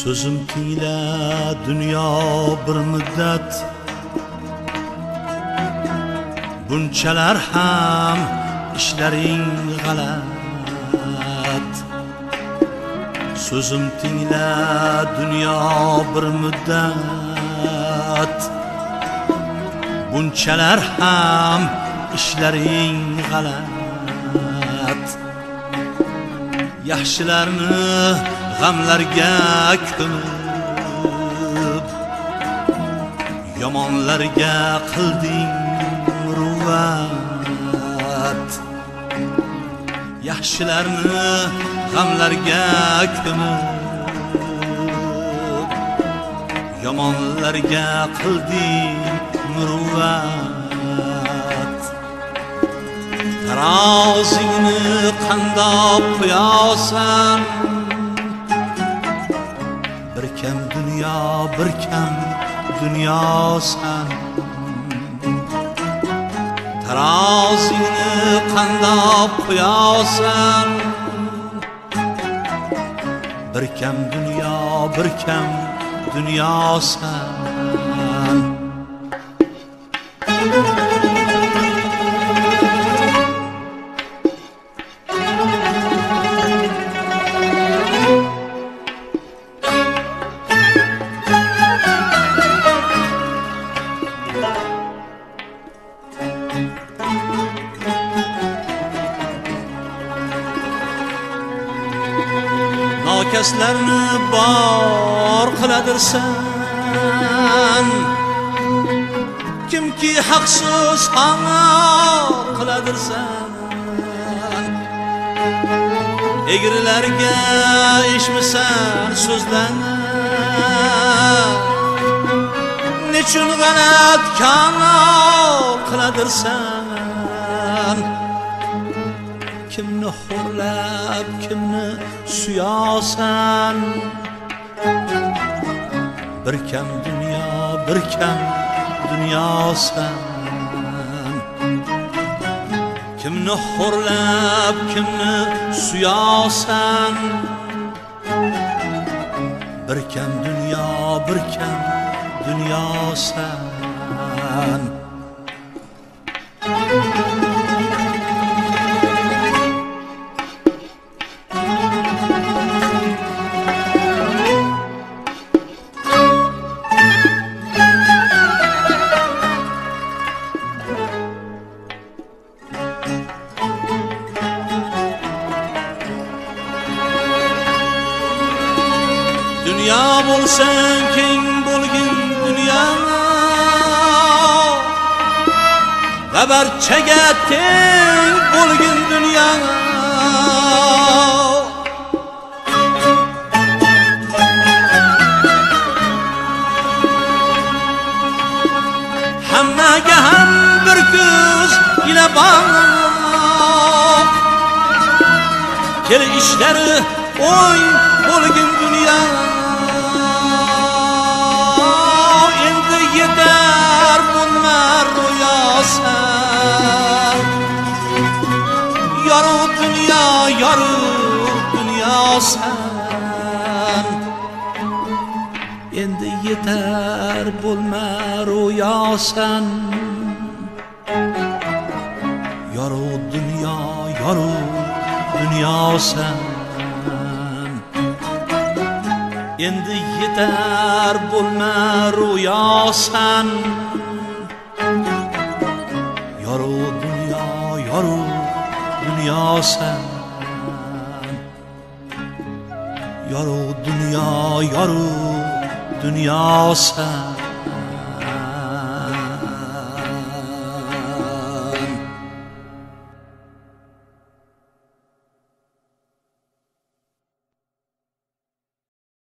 So'zim tingla dunyo bir muddat, bunchalar ham ishlaring g'alat. So'zim tingla dunyo bir muddat, bunchalar ham ishlaring g'alat. Yaxshilarni g'amlarga ko'mib, yomonlarga qilding muruvvat. Yaxshilarni g'amlarga ko'mib, yomonlarga qilding muruvvat. Tarozingni qandoq qo'yasan, bir kam dunyo, bir kam dunyosan. Tarozingni qandoq qo'yasan, bir kam dunyo, bir kam dunyosan. Nokaslarni bor qiladirsan, kimki haqsiz xamoq qiladirsan. Egrilarga eshitmisan so'zlarni, nechun g'alat kanoq qiladirsan. Kimni xo'rlab, kimni suyasan, bir kam dunyo, bir kam dunyosan. Kimni xo'rlab, kimni suyasan, bir kam dunyo, bir kam dunyosan. Dünya bo'lsang keng bo'lgin dunyo, va barchaga teng bo'lgin dunyo. Hammaga ham bir ko'z ila bog'liq, kel ishlari o'y bo'lgin dunyo. Yorug' dunyo, yorug' dunyosan. Endi yetar bo'lma ro'yosan. Yorug' dunyo, yorug' dunyosan. Endi yetar bo'lma ro'yosan. Yorug' dunyo, yorug' dunyosan. Yorug' dunyo, yorug' dunyosan.